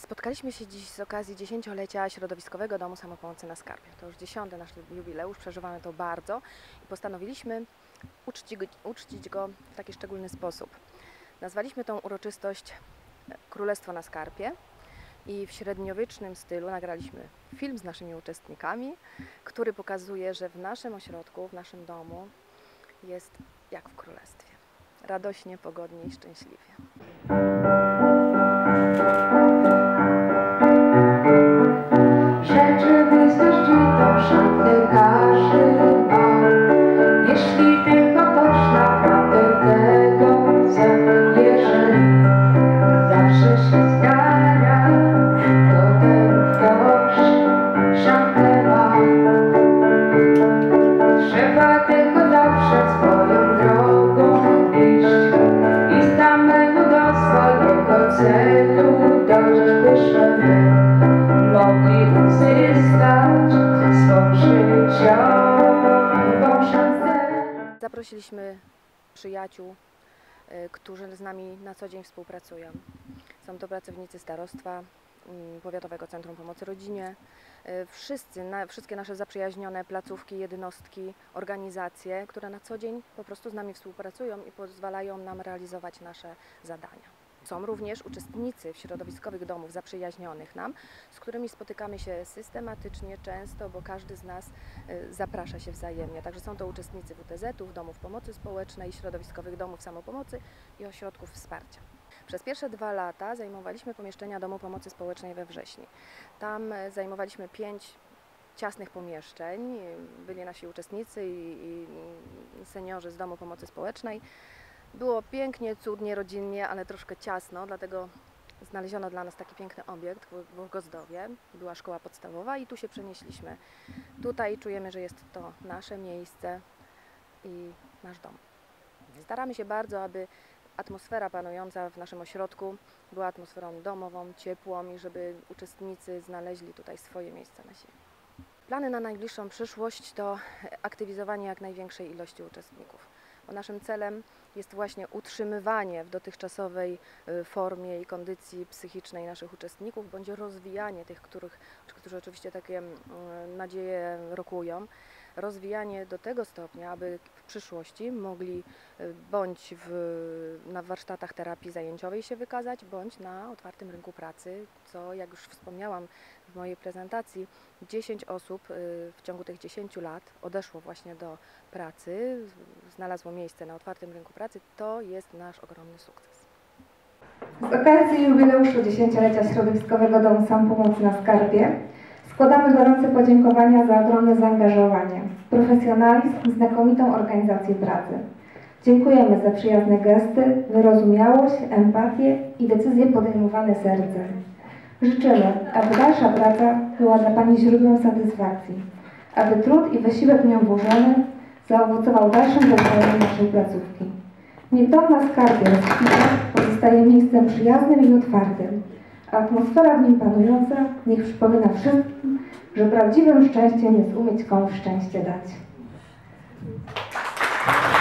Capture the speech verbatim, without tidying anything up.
Spotkaliśmy się dziś z okazji dziesięciolecia Środowiskowego Domu Samopomocy na Skarbie. To już dziesiąty nasz jubileusz, przeżywamy to bardzo i postanowiliśmy uczcić, uczcić go w taki szczególny sposób. Nazwaliśmy tą uroczystość Królestwo na Skarbie i w średniowiecznym stylu nagraliśmy film z naszymi uczestnikami, który pokazuje, że w naszym ośrodku, w naszym domu jest jak w królestwie. Radośnie, pogodnie i szczęśliwie. Rzeczywistość i to szanty każdy ma. Jeśli tylko ktoś naprawdę tego chce, jeżeli zawsze się zgania, to ten ktoś szantę ma. Trzeba tylko zawsze swoją drogą iść i samemu do swojego celu dojść, byśmy mogli uzyskać swą życiową szansę. Zaprosiliśmy przyjaciół, którzy z nami na co dzień współpracują. Są to pracownicy starostwa, Powiatowego Centrum Pomocy Rodzinie, wszyscy, na, wszystkie nasze zaprzyjaźnione placówki, jednostki, organizacje, które na co dzień po prostu z nami współpracują i pozwalają nam realizować nasze zadania. Są również uczestnicy w środowiskowych domów zaprzyjaźnionych nam, z którymi spotykamy się systematycznie, często, bo każdy z nas zaprasza się wzajemnie. Także są to uczestnicy W T Z-ów, domów pomocy społecznej, środowiskowych domów samopomocy i ośrodków wsparcia. Przez pierwsze dwa lata zajmowaliśmy pomieszczenia Domu Pomocy Społecznej we Wrześni. Tam zajmowaliśmy pięć ciasnych pomieszczeń, byli nasi uczestnicy i, i seniorzy z Domu Pomocy Społecznej. Było pięknie, cudnie, rodzinnie, ale troszkę ciasno, dlatego znaleziono dla nas taki piękny obiekt w Gozdowie. Była szkoła podstawowa i tu się przenieśliśmy. Tutaj czujemy, że jest to nasze miejsce i nasz dom. Staramy się bardzo, aby atmosfera panująca w naszym ośrodku była atmosferą domową, ciepłą i żeby uczestnicy znaleźli tutaj swoje miejsce na ziemi. Plany na najbliższą przyszłość to aktywizowanie jak największej ilości uczestników. Bo naszym celem jest właśnie utrzymywanie w dotychczasowej formie i kondycji psychicznej naszych uczestników, bądź rozwijanie tych, których, którzy oczywiście takie nadzieje rokują, rozwijanie do tego stopnia, aby w przyszłości mogli bądź w, na warsztatach terapii zajęciowej się wykazać, bądź na otwartym rynku pracy, co, jak już wspomniałam w mojej prezentacji, dziesięć osób w ciągu tych dziesięciu lat odeszło właśnie do pracy, znalazło miejsce na otwartym rynku pracy. To jest nasz ogromny sukces. Z okazji jubileuszu dziesięciolecia Środowiskowego Domu Samopomocy na Skarbie składamy gorące podziękowania za ogromne zaangażowanie, profesjonalizm, znakomitą organizację pracy. Dziękujemy za przyjazne gesty, wyrozumiałość, empatię i decyzje podejmowane sercem. Życzymy, aby dalsza praca była dla Pani źródłem satysfakcji, aby trud i wysiłek w nią włożony zaowocował dalszym rozwojem naszej placówki. Niech dom na Skarbie rozkwita, pozostaje miejscem przyjaznym i otwartym, a atmosfera w nim panująca niech przypomina wszystkim, że prawdziwym szczęściem jest umieć komuś szczęście dać.